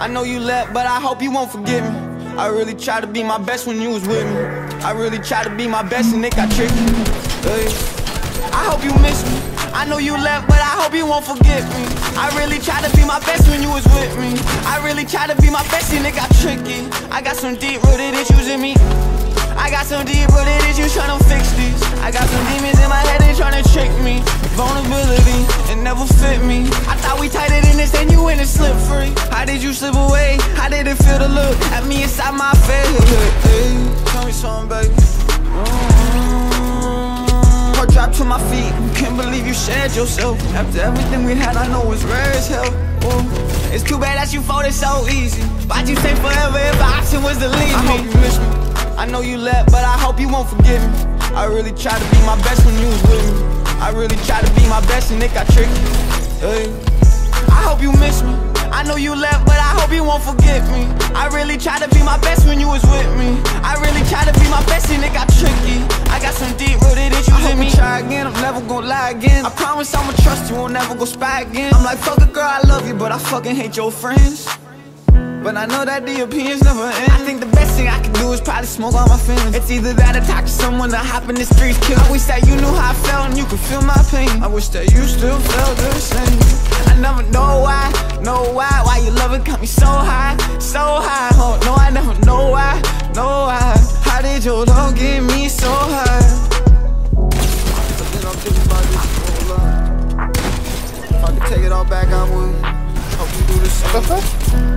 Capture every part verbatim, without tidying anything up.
I know you left, but I hope you won't forget me. I really tried to be my best when you was with me. I really tried to be my best and it got tricky. Hey. I hope you miss me. I know you left, but I hope you won't forget me. I really tried to be my best when you was with me. I really tried to be my best and it got tricky. I got some deep-rooted issues in me. I got some deep-rooted issues tryna fix these. I got some demons in my head and tryna trick me. Vulnerability, it never fit me. I thought we tighter than this, then you went and slip free. How did you slip away? How did it feel to look at me inside my face? Hey, tell me something, baby. Heart dropped to my feet. Can't believe you shared yourself. After everything we had, I know it's rare as hell. Ooh. It's too bad that you folded so easy. Why'd you stay forever if the option was to leave me? I hope you miss me. I know you left, but I hope you won't forgive me. I really tried to be my best when you was with me. I really tried to be my best and it got tricky. Hey. I hope you miss me. I know you left, but I hope you won't forget me. I really tried to be my best when you was with me. I really tried to be my best and it got tricky. I got some deep-rooted issues in me. I hope you try again, I'm never gonna lie again. I promise I'ma trust you, won't never go spy again. I'm like, fuck a girl, I love you, but I fucking hate your friends. But I know that the opinions never end. I think the best thing I can do is probably smoke all my feelings. It's either that or talk to someone or hop in the streets, kill. I wish that you knew how I felt and you could feel my pain. I wish that you still felt the same. I never know why, know why, why your loving got me so high, so high. Oh no, I never know why, know why. How did your love get me so high? But then I'm thinking about this whole life. If I could take it all back, I would. Hope you do the same.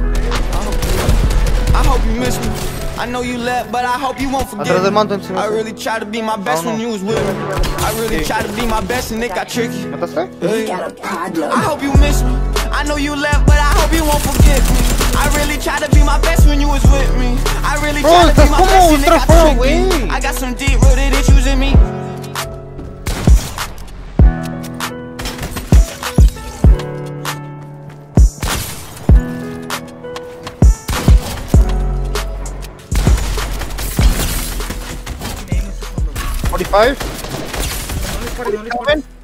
I hope you miss me. I know you left, but I hope you won't forget me. I really tried to be my best when you was with me. I really tried to be my best and it got tricky. Hey. I hope you miss me. I know you left, but I hope you won't forget me. I really tried to be my best when you was with me. I really tried to be my best and it got tricky. I got some deep-rooted issues in me. forty-five?